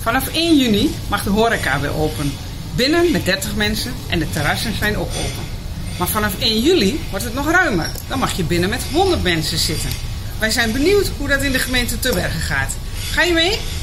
Vanaf 1 juni mag de horeca weer open. Binnen met 30 mensen en de terrassen zijn ook open. Maar vanaf 1 juli wordt het nog ruimer. Dan mag je binnen met 100 mensen zitten. Wij zijn benieuwd hoe dat in de gemeente Tubbergen gaat. Ga je mee?